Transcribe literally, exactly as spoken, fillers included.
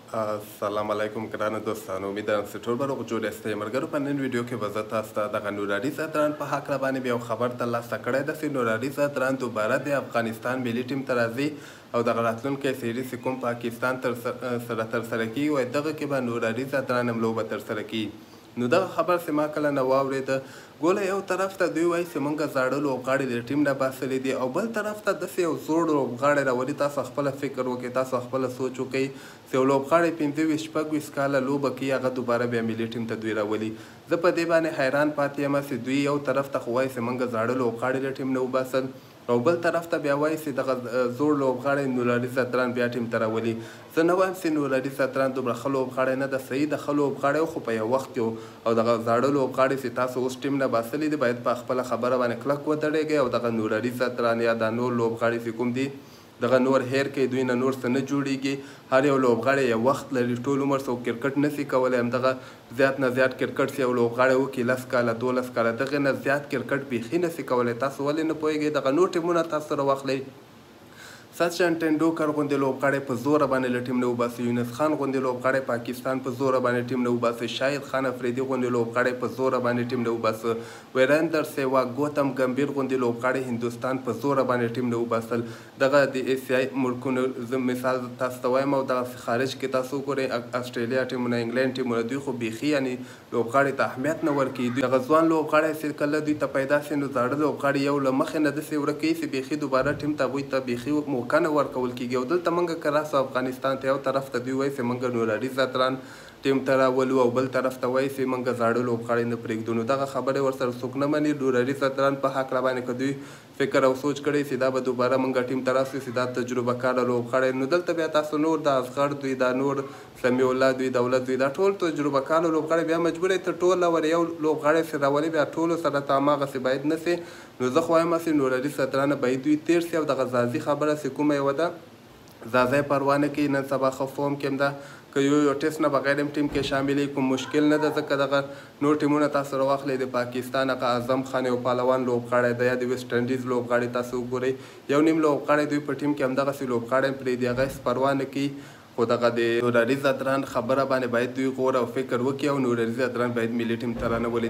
السلام علیکم ګرانو دوستانو، امیدوارم چې ټول به روغ جوړ یاستئ. ملګرو، په نن ویډیو کې به زه تاسو ته دغه نورعلي ځدران په هکله باندې بیا یو خبر ترلاسه کړی ده چې نورعلي ځدران دوباره د افغانستان ملي ټیم ته راځي او دغه راتلونکی سیریز چې کوم پاکستان تر سره ترسره کیږي وایي دغه کې به نورعلي ځدران هم لوبه ترسره کیږي. نو دغه خبر چې ما کله نه واورېده، ګوله یو طرف ته دوی وایي چې موږ زاړه لوبغاړي له ټیم نه باسلي دي او بل طرف ته داسې یو زوړ لوبغاړی راولي. تاسو خپله فکر وکړئ، تاسو خپله سوچ وکړئ چې یو لوبغاړی پنځه ویشت شپږ ویشت کاله لوبه کوي، هغه دوباره بیا ملي ټیم ته دوی راولي. زه په دې باندې حیران پاتې یم چې دوی یو طرف ته خو وایي چې موږ زاړه لوبغاړي له ټیم نه وباسل او بل طرف ته بیا وایي چې دغه زوړ لوبغاړی نورعلي ځدران بیا ټیم ته راولي. زه نه وایم چې نورعلي ځدران دومره ښه لوبغاړی نه ده، صحیح ده، ښه لوبغاړی خو په یو وخت کې او دغه زاړه لوبغاړي چې تاسو اوس ټیم نه باسلي دي باید په خپله خبره باندې کلک ودرېږئ او دغه نورعلي ځدران یا دا نور لوبغاړي چې کوم دي دغه نور هیر کوي، دوی نه نور څه نه جوړېږي. هر یو لوبغاړی یو وخت لري، ټول عمر څوک کرکټ نسي کولی، همدغه زیات نه زیات کرکټ چې یو لوبغاړی وکړي لس کاله دولس کاله، دغې نه زیات کرکټ بیخي نسي کولی. تاسو ولې نه پوهېږئ؟ دغه نور ټیمونه تاسو سره واخلئ. سچن ټنډولکر غوندې لوبغاړی په زوره باندې له ټیم نه وباسي، یونس خان غوندې لوبغاړی پاکستان په زوره باندې ټیم نه وباسي، شاهد خان افریدي غوندې لوبغاړی په زوره باندې ټیم نه وباسه، ویریندر سیواګ، ګوتم ګمبیر غوندې لوبغاړی هندوستان په زوره باندې ټیم نه وباسل. دغه د ایسیاي ملکونو زه مثال تاسو ته وایم او دغه خارج کې تاسو وګورئ، اسټرالیا ټیمونه، انګلینډ ټیمونه، دوی خو بیخي یعنې لوبغاړي ته اهمیت نه ورکوي. دغه ځوان لوبغاړی چې کله دوی ته پیدا سي نو زاړه لوبغاړي یو له مخې نه داسې ورک کوي چې بیخي دوباره ټیم ته هغوی ته بیخي موقع نه ورکول کېږي. او دلته موږ که راسو افغانستان ته یو طرف ته دوی وایي چې موږ نورعلي ځدران ټیم ته راولو او بل طرف ته وایي چې موږ زاړه لوبغاړي نه پرېږدو، نو دغه خبرې ورسره څوک نه مني. نورعلي ځدران په هکله باندې که دوی فکر او سوچ کړی چې دا به دوباره موږ ټیم ته راسو چې دا تجربه کاره لوبغاړی، نو دلته بیا تاسو نور د اصغر دوی، دا نور سمیع الله دوی، دولت دوی، دا ټول تجربه کاره لوبغاړي بیا مجبور یې ته ټول ور یو لوبغاړی چې راولي بیا ټولو سره ته هماغسې باید نه سي. نو زه خو وایم چې نورعلي ځدران باید دوی تېر سي او دغه ځاځي خبره چې کومه یوه ده ځاځی پروا نه کوي. نن سبا ښه فورم کې هم ده، که یو یو ټیسټ نه بغیر هم ټیم کې شاملي کوم مشکل نه ده، ځکه دغه نور ټیمونه تاسو سره واخلئ. د پاکستان هغه اعظم خان یو پهلوان لوبغاړی ده، یا د ویسټ انډیز لوبغاړی تاسو وګورئ، یو نیم لوبغاړی دوی په ټیم کې همدغسې لوبغاړی هم پرېږدي، هغه هېڅ پروا نه کوي. خو دغه د نورعلي ځدران خبره باندې باید دوی غور او فکر وکړي او نورعلي ځدران باید ملي ټیم ته رانولي.